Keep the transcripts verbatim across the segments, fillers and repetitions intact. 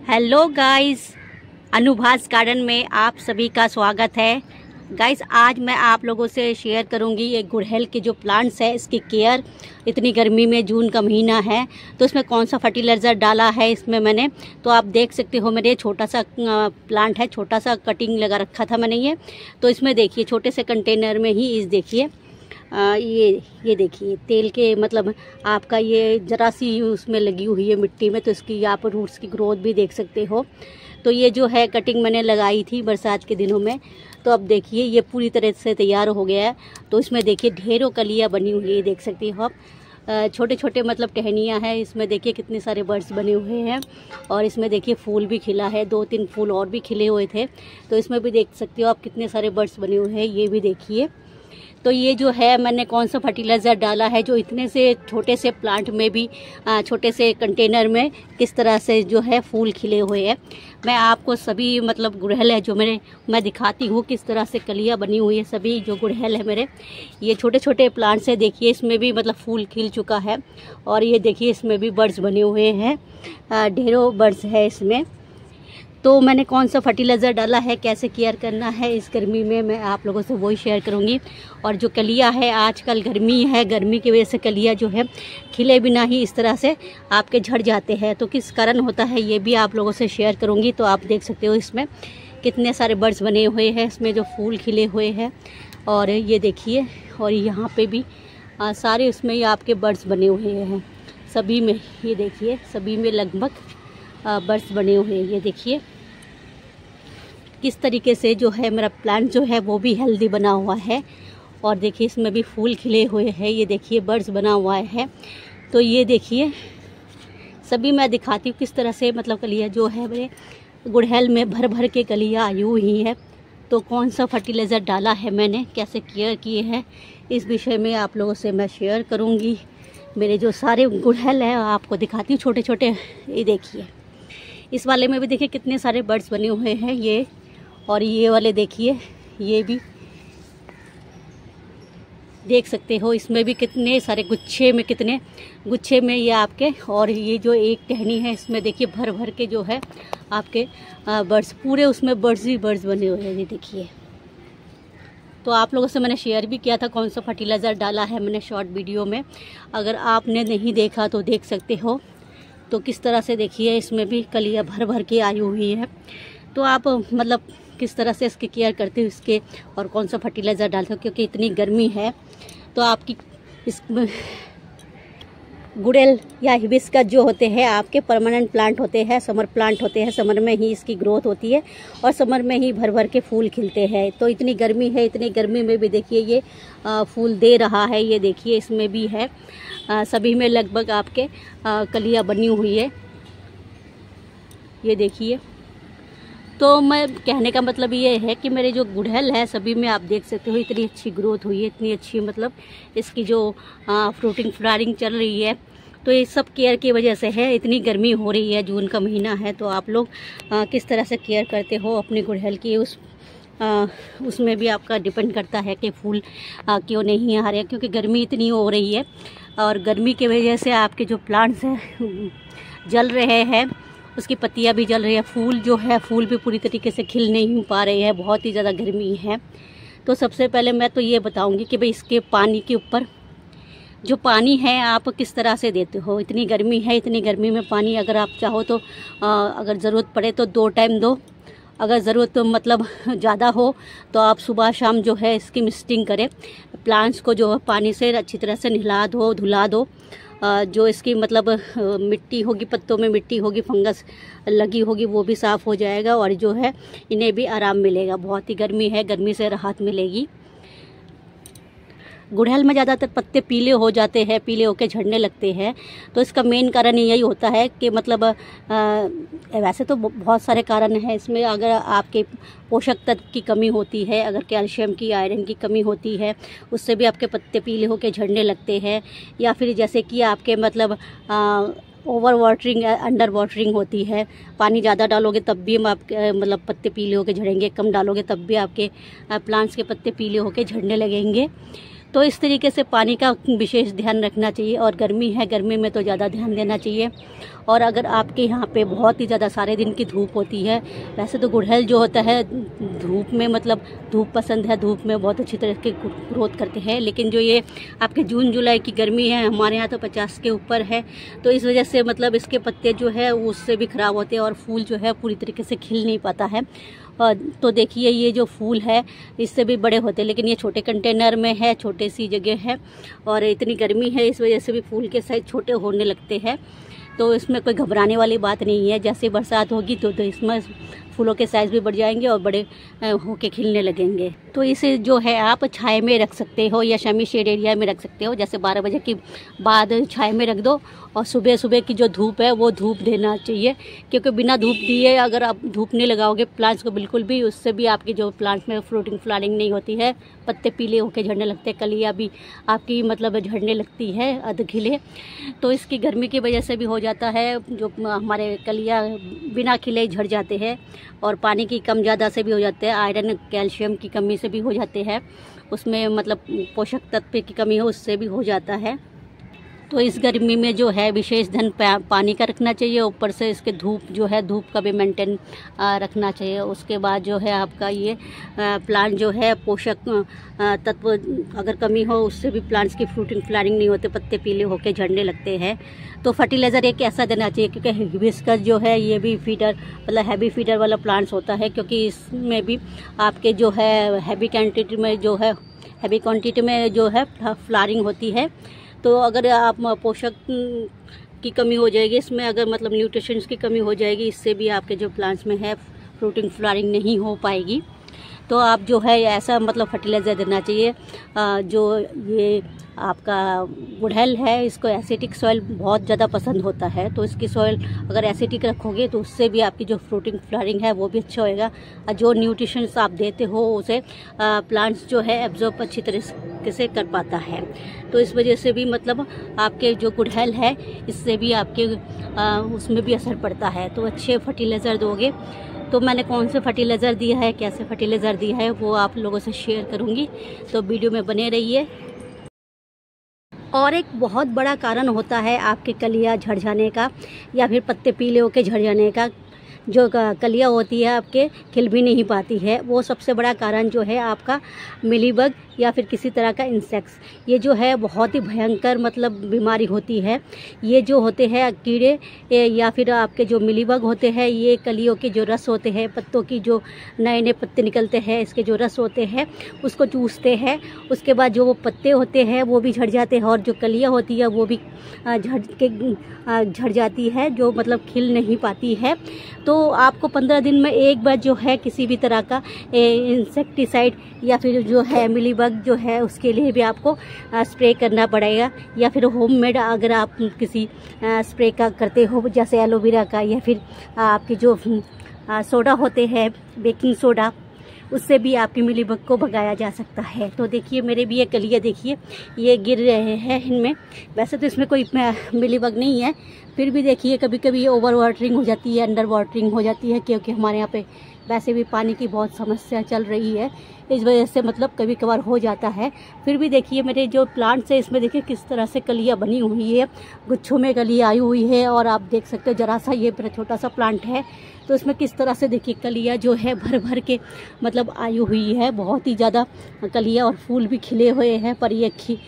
Hello guys, अनुभवास garden में आप सभी का स्वागत है। गाइस, आज मैं आप लोगों से शेयर करूंगी ये गुड़हल के जो प्लांट्स है, इसकी केयर। इतनी गर्मी में, जून का महीना है, तो इसमें कौन सा फर्टिलाइज़र डाला है इसमें मैंने, तो आप देख सकते हो। मेरे छोटा सा प्लांट है, छोटा सा कटिंग लगा रखा था मैंने ये। तो इसमें देखिए, छोटे से कंटेनर में ही इस देखिए आ, ये ये देखिए तेल के मतलब आपका ये ज़रा सी उसमें लगी हुई है मिट्टी में, तो इसकी आप रूट्स की ग्रोथ भी देख सकते हो। तो ये जो है कटिंग मैंने लगाई थी बरसात के दिनों में, तो अब देखिए ये पूरी तरह से तैयार हो गया है। तो इसमें देखिए ढेरों कलियाँ बनी हुई है, देख सकती हो आप। छोटे छोटे मतलब टहनियाँ हैं इसमें, देखिए कितने सारे बर्ड्स बने हुए हैं। और इसमें देखिए फूल भी खिला है, दो तीन फूल और भी खिले हुए थे, तो इसमें भी देख सकते हो आप कितने सारे बर्ड्स बने हुए हैं। ये भी देखिए। तो ये जो है मैंने कौन सा फर्टिलाइज़र डाला है, जो इतने से छोटे से प्लांट में भी, छोटे से कंटेनर में किस तरह से जो है फूल खिले हुए हैं। मैं आपको सभी मतलब गुड़हल है जो मेरे मैं दिखाती हूँ किस तरह से कलियाँ बनी हुई है। सभी जो गुड़हल है मेरे, ये छोटे छोटे प्लांट्स है, देखिए इसमें भी मतलब फूल खिल चुका है। और ये देखिए इसमें भी बर्ड्स बने हुए हैं, ढेरों बर्ड्स है इसमें। तो मैंने कौन सा फर्टिलाइज़र डाला है, कैसे केयर करना है इस गर्मी में, मैं आप लोगों से वही शेयर करूंगी। और जो कलियां है, आजकल गर्मी है, गर्मी की वजह से कलियां जो है खिले बिना ही इस तरह से आपके झड़ जाते हैं। तो किस कारण होता है ये भी आप लोगों से शेयर करूंगी। तो आप देख सकते हो इसमें कितने सारे बर्ड्स बने हुए हैं, इसमें जो फूल खिले हुए हैं। और ये देखिए, और यहाँ पर भी आ, सारे उसमें ही आपके बर्ड्स बने हुए हैं सभी में। ये देखिए सभी में लगभग बर्ड्स बने हुए हैं। ये देखिए किस तरीके से जो है मेरा प्लांट जो है वो भी हेल्दी बना हुआ है। और देखिए इसमें भी फूल खिले हुए हैं, ये देखिए बर्ड्स बना हुआ है। तो ये देखिए सभी मैं दिखाती हूँ किस तरह से मतलब कलियाँ जो है मेरे गुड़हल में भर भर के कलियाँ आई हुई है। तो कौन सा फर्टिलाइज़र डाला है मैंने, कैसे केयर किए हैं, इस विषय में आप लोगों से मैं शेयर करूँगी। मेरे जो सारे गुड़हल हैं आपको दिखाती हूँ, छोटे छोटे। ये देखिए इस वाले में भी देखिए कितने सारे बर्ड्स बने हुए हैं ये। और ये वाले देखिए, ये भी देख सकते हो, इसमें भी कितने सारे गुच्छे में, कितने गुच्छे में ये आपके। और ये जो एक टहनी है इसमें देखिए भर भर के जो है आपके बर्ड्स, पूरे उसमें बर्ड्स ही बर्ड्स बने हुए हैं। ये देखिए। तो आप लोगों से मैंने शेयर भी किया था कौन सा फर्टिलाइज़र डाला है मैंने शॉर्ट वीडियो में, अगर आपने नहीं देखा तो देख सकते हो। तो किस तरह से देखिए इसमें भी कलियाँ भर भर के आई हुई है। तो आप मतलब किस तरह से इसकी केयर करते हो इसके, और कौन सा फर्टिलाइज़र डालते हो, क्योंकि इतनी गर्मी है। तो आपकी इस गुड़हल या हिबिस्कस जो होते हैं आपके परमानेंट प्लांट होते हैं, समर प्लांट होते हैं। समर में ही इसकी ग्रोथ होती है और समर में ही भर भर के फूल खिलते हैं। तो इतनी गर्मी है, इतनी गर्मी में भी देखिए ये आ, फूल दे रहा है। ये देखिए इसमें भी है, आ, सभी में लगभग आपके कलियाँ बनी हुई है। ये देखिए। तो मैं कहने का मतलब ये है कि मेरे जो गुड़हल है सभी में आप देख सकते हो इतनी अच्छी ग्रोथ हुई है, इतनी अच्छी मतलब इसकी जो फ्रूटिंग फ्लावरिंग चल रही है। तो ये सब केयर की वजह से है। इतनी गर्मी हो रही है, जून का महीना है, तो आप लोग आ, किस तरह से केयर करते हो अपने गुड़हल की, उस आ, उसमें भी आपका डिपेंड करता है कि फूल आ, क्यों नहीं आ रहे, क्योंकि गर्मी इतनी हो रही है। और गर्मी की वजह से आपके जो प्लांट्स हैं जल रहे हैं, उसकी पत्तियां भी जल रही है, फूल जो है फूल भी पूरी तरीके से खिल नहीं पा रहे हैं, बहुत ही ज़्यादा गर्मी है। तो सबसे पहले मैं तो ये बताऊंगी कि भाई इसके पानी के ऊपर जो पानी है आप किस तरह से देते हो। इतनी गर्मी है, इतनी गर्मी में पानी अगर आप चाहो तो आ, अगर ज़रूरत पड़े तो दो टाइम दो, अगर ज़रूरत तो मतलब ज़्यादा हो तो आप सुबह शाम जो है इसकी मिस्टिंग करें। प्लांट्स को जो है पानी से अच्छी तरह से नहला दो, धुला दो। जो इसकी मतलब मिट्टी होगी, पत्तों में मिट्टी होगी, फंगस लगी होगी, वो भी साफ़ हो जाएगा। और जो है इन्हें भी आराम मिलेगा। बहुत ही गर्मी है, गर्मी से राहत मिलेगी। गुड़हल में ज़्यादातर पत्ते पीले हो जाते हैं, पीले होकर झड़ने लगते हैं। तो इसका मेन कारण यही होता है कि मतलब आ, वैसे तो बहुत सारे कारण हैं इसमें। अगर आपके पोषक तत्व की कमी होती है, अगर कैल्शियम की, आयरन की कमी होती है, उससे भी आपके पत्ते पीले होकर झड़ने लगते हैं। या फिर जैसे कि आपके मतलब आ, ओवर वाटरिंग, अंडर वाटरिंग होती है, पानी ज़्यादा डालोगे तब भी आपके मतलब पत्ते पीले होकर झड़ेंगे, कम डालोगे तब भी आपके प्लांट्स के पत्ते पीले होकर झड़ने लगेंगे। तो इस तरीके से पानी का विशेष ध्यान रखना चाहिए। और गर्मी है, गर्मी में तो ज़्यादा ध्यान देना चाहिए। और अगर आपके यहाँ पे बहुत ही ज़्यादा सारे दिन की धूप होती है, वैसे तो गुड़हल जो होता है धूप में मतलब धूप पसंद है, धूप में बहुत अच्छी तरह के ग्रोथ करते हैं, लेकिन जो ये आपके जून जुलाई की गर्मी है, हमारे यहाँ तो पचास के ऊपर है, तो इस वजह से मतलब इसके पत्ते जो है उससे भी ख़राब होते हैं और फूल जो है पूरी तरीके से खिल नहीं पाता है। तो देखिए ये जो फूल है इससे भी बड़े होते हैं, लेकिन ये छोटे कंटेनर में है, छोटे सी जगह है और इतनी गर्मी है, इस वजह से भी फूल के साइज छोटे होने लगते हैं। तो इसमें कोई घबराने वाली बात नहीं है। जैसे बरसात होगी तो, तो इसमें फूलों के साइज़ भी बढ़ जाएंगे और बड़े होके खिलने लगेंगे। तो इसे जो है आप छाए में रख सकते हो या सेमी शेड एरिया में रख सकते हो। जैसे बारह बजे के बाद छाए में रख दो और सुबह सुबह की जो धूप है वो धूप देना चाहिए, क्योंकि बिना धूप दिए अगर आप धूप नहीं लगाओगे प्लांट्स को बिल्कुल भी, उससे भी आपकी जो प्लांट्स में फ्रूटिंग फ्लावरिंग नहीं होती है, पत्ते पीले होके झड़ने लगते हैं, कलियाँ भी आपकी मतलब झड़ने लगती है अध खिले। तो इसकी गर्मी की वजह से भी हो जाता है, जो हमारे कलियाँ बिना खिले झड़ जाते हैं और पानी की कम ज़्यादा से भी हो जाते हैं, आयरन कैल्शियम की कमी से भी हो जाते हैं, उसमें मतलब पोषक तत्व की कमी हो उससे भी हो जाता है। तो इस गर्मी में जो है विशेष ध्यान पानी का रखना चाहिए, ऊपर से इसके धूप जो है धूप का भी मेंटेन रखना चाहिए। उसके बाद जो है आपका ये प्लांट जो है पोषक तत्व अगर कमी हो उससे भी प्लांट्स की फ्रूटिंग फ्लावरिंग नहीं होते, पत्ते पीले होके झड़ने लगते हैं। तो फर्टिलाइज़र एक ऐसा देना चाहिए, क्योंकि हिबिस्कस जो है ये भी फीडर मतलब हैवी फीडर वाला प्लांट्स होता है, क्योंकि इसमें भी आपके जो है हैवी क्वान्टिटी में जो है हैवी क्वान्टिटी में जो है फ्लावरिंग होती है। तो अगर आप पोषक की कमी हो जाएगी इसमें, अगर मतलब न्यूट्रिशंस की कमी हो जाएगी, इससे भी आपके जो प्लांट्स में है फ्रूटिंग फ्लावरिंग नहीं हो पाएगी। तो आप जो है ऐसा मतलब फर्टिलाइज़र देना चाहिए। जो ये आपका गुड़हल है इसको एसिटिक सॉइल बहुत ज़्यादा पसंद होता है, तो इसकी सॉइल अगर एसिटिक रखोगे तो उससे भी आपकी जो फ्रूटिंग फ्लावरिंग है वो भी अच्छा होएगा। और जो न्यूट्रिशंस आप देते हो उसे प्लांट्स जो है एब्जॉर्ब अच्छी तरह से कर पाता है। तो इस वजह से भी मतलब आपके जो गुड़हल है इससे भी आपके आ, उसमें भी असर पड़ता है। तो अच्छे फर्टिलाइज़र दोगे। तो मैंने कौन से फर्टिलाइज़र दिया है, कैसे फर्टिलाइज़र दिया है वो आप लोगों से शेयर करूँगी, तो वीडियो में बने रहिए। और एक बहुत बड़ा कारण होता है आपके कलियाँ झड़ जाने का या फिर पत्ते पीले होके झड़ जाने का, जो कलियाँ होती है आपके खिल भी नहीं पाती है, वो सबसे बड़ा कारण जो है आपका मिलीबग या फिर किसी तरह का इंसेक्ट्स। ये जो है बहुत ही भयंकर मतलब बीमारी होती है। ये जो होते हैं कीड़े या फिर आपके जो मिलीबग होते हैं, ये कलियों के जो रस होते हैं, पत्तों की जो नए नए पत्ते निकलते हैं इसके जो रस होते हैं उसको चूसते हैं। उसके बाद जो वो पत्ते होते हैं वो भी झड़ जाते हैं और जो कलियाँ होती है वो भी झड़ के झड़ जाती है, जो मतलब खिल नहीं पाती है। तो आपको पंद्रह दिन में एक बार जो है किसी भी तरह का इंसेक्टिसाइड या फिर जो है मिलीबग जो है उसके लिए भी आपको स्प्रे करना पड़ेगा, या फिर होममेड अगर आप किसी स्प्रे का करते हो जैसे एलोवेरा का, या फिर आपके जो सोडा होते हैं बेकिंग सोडा, उससे भी आपकी मिलीबग को भगाया जा सकता है। तो देखिए मेरे भी ये कलियाँ देखिए ये गिर रहे हैं इनमें, वैसे तो इसमें कोई मिलीबग नहीं है, फिर भी देखिए कभी कभी ओवर वाटरिंग हो जाती है, अंडर वाटरिंग हो जाती है, क्योंकि हमारे यहाँ पे वैसे भी पानी की बहुत समस्या चल रही है, इस वजह से मतलब कभी कभार हो जाता है। फिर भी देखिए मेरे जो प्लांट्स है इसमें देखिए किस तरह से कलियाँ बनी हुई है, गुच्छों में कलियाँ आई हुई है। और आप देख सकते हो जरा सा ये मेरा छोटा सा प्लांट है तो इसमें किस तरह से देखिए कलियाँ जो है भर भर के मतलब आई हुई है, बहुत ही ज़्यादा कलियाँ और फूल भी खिले हुए हैं। पर ये खि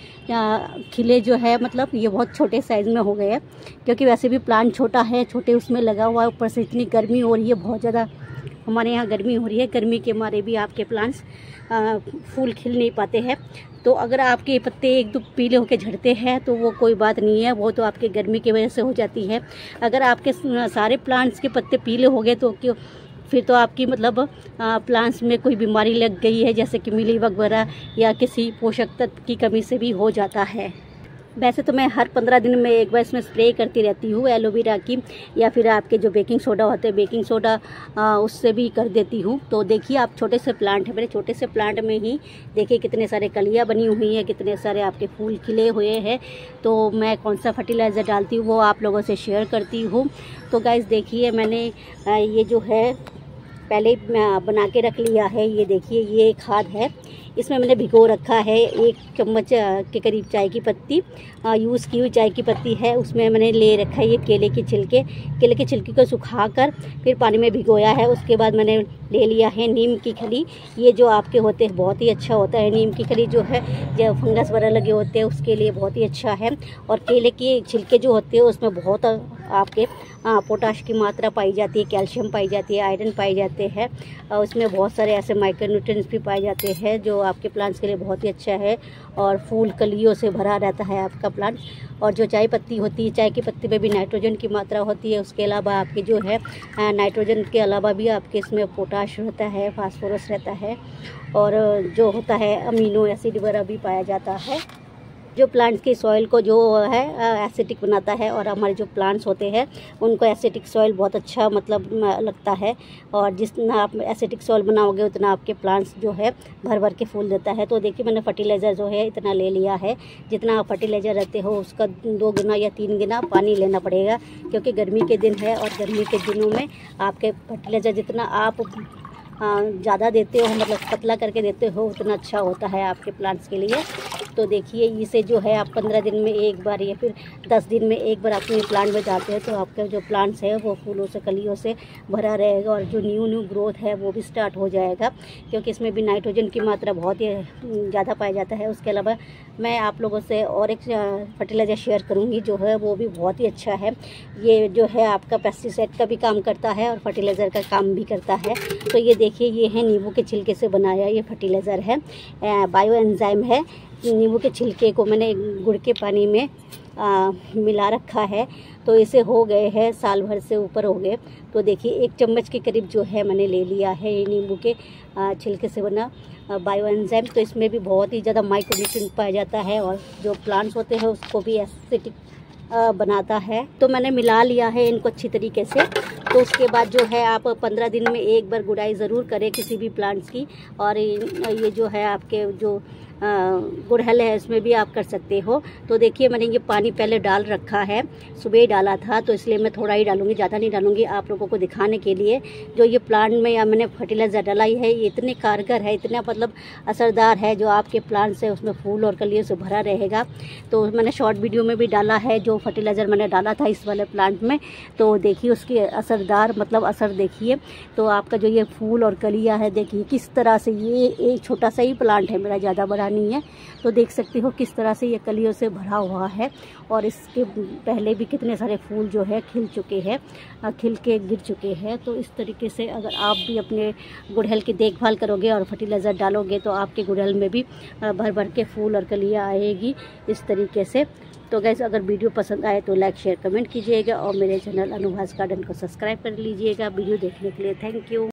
खिले जो है मतलब ये बहुत छोटे साइज़ में हो गए हैं, क्योंकि वैसे भी प्लांट छोटा है, छोटे उसमें लगा हुआ है, ऊपर से इतनी गर्मी हो रही है, बहुत ज़्यादा हमारे यहाँ गर्मी हो रही है, गर्मी के मारे भी आपके प्लांट्स आ, फूल खिल नहीं पाते हैं। तो अगर आपके पत्ते एक दो पीले होकर झड़ते हैं तो वो कोई बात नहीं है, वो तो आपके गर्मी की वजह से हो जाती है। अगर आपके सारे प्लांट्स के पत्ते पीले हो गए तो क्यों फिर तो आपकी मतलब प्लांट्स में कोई बीमारी लग गई है, जैसे कि मिलीबग वगैरह या किसी पोषक तत्व की कमी से भी हो जाता है। वैसे तो मैं हर पंद्रह दिन में एक बार इसमें स्प्रे करती रहती हूँ एलोवेरा की, या फिर आपके जो बेकिंग सोडा होते हैं बेकिंग सोडा उससे भी कर देती हूँ। तो देखिए आप छोटे से प्लांट है, मेरे छोटे से प्लांट में ही देखिए कितने सारे कलियाँ बनी हुई हैं, कितने सारे आपके फूल खिले हुए हैं। तो मैं कौन सा फर्टिलाइज़र डालती हूँ वो आप लोगों से शेयर करती हूँ। तो गाइस देखिए मैंने ये जो है पहले बना के रख लिया है, ये देखिए ये खाद है, इसमें मैंने भिगो रखा है एक चम्मच के करीब चाय की पत्ती, यूज़ की हुई चाय की पत्ती है। उसमें मैंने ले रखा है ये केले के छिलके, केले के छिलके को सुखाकर फिर पानी में भिगोया है। उसके बाद मैंने ले लिया है नीम की खली। ये जो आपके होते हैं बहुत ही अच्छा होता है, नीम की खली जो है जो फंगस वगैरह लगे होते हैं उसके लिए बहुत ही अच्छा है। और केले के छिलके जो होते हैं उसमें बहुत आपके पोटाश की मात्रा पाई जाती है, कैल्शियम पाई जाती है, आयरन पाए जाते हैं, उसमें बहुत सारे ऐसे माइक्रोन्यूट्रिएंट्स भी पाए जाते हैं जो आपके प्लांट्स के लिए बहुत ही अच्छा है। और फूल कलियों से भरा रहता है आपका प्लांट। और जो चाय पत्ती होती है, चाय की पत्ती में भी नाइट्रोजन की मात्रा होती है। उसके अलावा आपके जो है नाइट्रोजन के अलावा भी आपके इसमें पोटाश रहता है, फास्फोरस रहता है, और जो होता है अमीनो एसिड वगैरह भी पाया जाता है जो प्लांट्स की सॉइल को जो है एसिडिक बनाता है। और हमारे जो प्लांट्स होते हैं उनको एसिडिक सॉइल बहुत अच्छा मतलब लगता है। और जितना आप एसिडिक सॉइल बनाओगे उतना आपके प्लांट्स जो है भर भर के फूल देता है। तो देखिए मैंने फर्टिलाइज़र जो है इतना ले लिया है, जितना आप फर्टिलाइज़र रहते हो उसका दो गुना या तीन गुना पानी लेना पड़ेगा, क्योंकि गर्मी के दिन है और गर्मी के दिनों में आपके फर्टिलाइज़र जितना आप ज़्यादा देते हो मतलब पतला करके देते हो उतना अच्छा होता है आपके प्लांट्स के लिए। तो देखिए इसे जो है आप पंद्रह दिन में एक बार या फिर दस दिन में एक बार अपने प्लांट में डालते हैं तो आपका जो प्लांट्स है वो फूलों से कलियों से भरा रहेगा और जो न्यू न्यू ग्रोथ है वो भी स्टार्ट हो जाएगा, क्योंकि इसमें भी नाइट्रोजन की मात्रा बहुत ही ज़्यादा पाया जाता है। उसके अलावा मैं आप लोगों से और एक फर्टिलाइज़र शेयर करूँगी जो है वो भी बहुत ही अच्छा है। ये जो है आपका पेस्टिसाइड का भी काम करता है और फर्टिलाइज़र का काम भी करता है। तो ये देखिए ये है नींबू के छिलके से बनाया ये फर्टिलाइज़र है, बायो एंजाइम है। नींबू के छिलके को मैंने गुड़ के पानी में आ, मिला रखा है, तो इसे हो गए हैं साल भर से ऊपर हो गए। तो देखिए एक चम्मच के करीब जो है मैंने ले लिया है ये नींबू के आ, छिलके से बना बायो एंजाइम। तो इसमें भी बहुत ही ज़्यादा माइक्रोन्यूट्रिएंट पाया जाता है और जो प्लांट्स होते हैं उसको भी एसिडिक बनाता है। तो मैंने मिला लिया है इनको अच्छी तरीके से। तो उसके बाद जो है आप पंद्रह दिन में एक बार गुड़ाई ज़रूर करें किसी भी प्लांट्स की। और ये जो है आपके जो गुड़हल है इसमें भी आप कर सकते हो। तो देखिए मैंने ये पानी पहले डाल रखा है, सुबह ही डाला था तो इसलिए मैं थोड़ा ही डालूंगी, ज़्यादा नहीं डालूंगी, आप लोगों को दिखाने के लिए। जो ये प्लांट में या मैंने फर्टिलाइज़र डाला है ये इतने कारगर है, इतना मतलब असरदार है, जो आपके प्लांट्स है उसमें फूल और कलियों से भरा रहेगा। तो मैंने शॉर्ट वीडियो में भी डाला है जो फर्टिलाइज़र मैंने डाला था इस वाले प्लांट में। तो देखिए उसकी असरदार मतलब असर देखिए। तो आपका जो ये फूल और कलियाँ है देखिए किस तरह से, ये एक छोटा सा ही प्लांट है मेरा, ज़्यादा बड़ा नहीं है। तो देख सकते हो किस तरह से ये कलियों से भरा हुआ है। और इसके पहले भी कितने सारे फूल जो है खिल चुके हैं, खिल के गिर चुके हैं। तो इस तरीके से अगर आप भी अपने गुड़हल की देखभाल करोगे और फर्टिलाइज़र डालोगे तो आपके गुड़हल में भी भर भर के फूल और कलियाँ आएगी इस तरीके से। तो गाइस अगर वीडियो पसंद आए तो लाइक शेयर कमेंट कीजिएगा और मेरे चैनल अनुभव गार्डन को सब्सक्राइब कर लीजिएगा। वीडियो देखने के लिए थैंक यू।